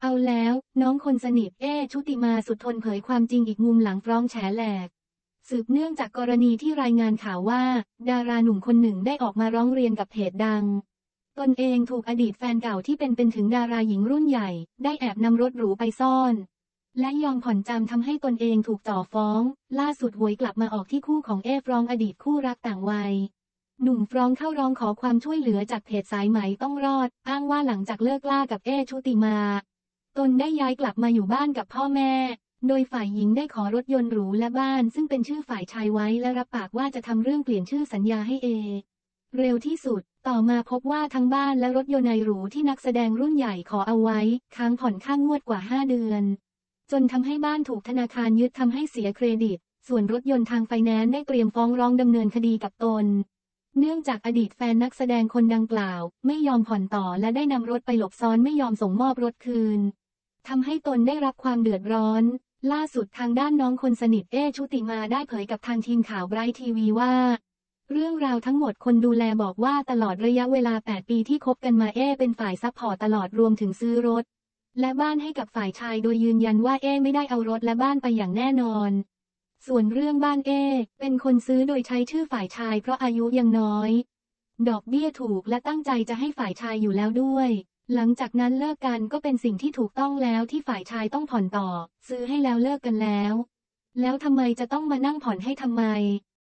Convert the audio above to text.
เอาแล้วน้องคนสนิทชุติมาสุดทนเผยความจริงอีกมุมหลังฟ้องแฉแหลกสืบเนื่องจากกรณีที่รายงานข่าวว่าดาราหนุ่มคนหนึ่งได้ออกมาร้องเรียนกับเพจดังตนเองถูกอดีตแฟนเก่าที่เป็นถึงดาราหญิงรุ่นใหญ่ได้แอบนำรถหรูไปซ่อนและยอมผ่อนจำทำให้ตนเองถูกจ่อฟ้องล่าสุดหวยกลับมาออกที่คู่ของฟ้องอดีตคู่รักต่างวัยหนุ่มฟรองเข้าร้องขอความช่วยเหลือจากเพจสายไหมต้องรอดอ้างว่าหลังจากเลิกล่ากับชุติมาตนได้ย้ายกลับมาอยู่บ้านกับพ่อแม่โดยฝ่ายหญิงได้ขอรถยนต์หรูและบ้านซึ่งเป็นชื่อฝ่ายชายไว้และรับปากว่าจะทำเรื่องเปลี่ยนชื่อสัญญาให้เร็วที่สุดต่อมาพบว่าทั้งบ้านและรถยนต์หรูที่นักแสดงรุ่นใหญ่ขอเอาไว้ค้างผ่อนค่างวดกว่า5 เดือนจนทำให้บ้านถูกธนาคารยึดทำให้เสียเครดิตส่วนรถยนต์ทางไฟแนนซ์ได้เตรียมฟ้องร้องดำเนินคดีกับตนเนื่องจากอดีตแฟนนักแสดงคนดังกล่าวไม่ยอมผ่อนต่อและได้นำรถไปหลบซ่อนไม่ยอมส่งมอบรถคืนทำให้ตนได้รับความเดือดร้อนล่าสุดทางด้านน้องคนสนิทชุติมาได้เผยกับทางทีมข่าวไบรท์ทีวีว่าเรื่องราวทั้งหมดคนดูแลบอกว่าตลอดระยะเวลา8 ปีที่คบกันมาเป็นฝ่ายซัพพอร์ตตลอดรวมถึงซื้อรถและบ้านให้กับฝ่ายชายโดยยืนยันว่าไม่ได้เอารถและบ้านไปอย่างแน่นอนส่วนเรื่องบ้านเป็นคนซื้อโดยใช้ชื่อฝ่ายชายเพราะอายุยังน้อยดอกเบี้ยถูกและตั้งใจจะให้ฝ่ายชายอยู่แล้วด้วยหลังจากนั้นเลิกกันก็เป็นสิ่งที่ถูกต้องแล้วที่ฝ่ายชายต้องผ่อนต่อซื้อให้แล้วเลิกกันแล้วทำไมจะต้องมานั่งผ่อนให้ทำไม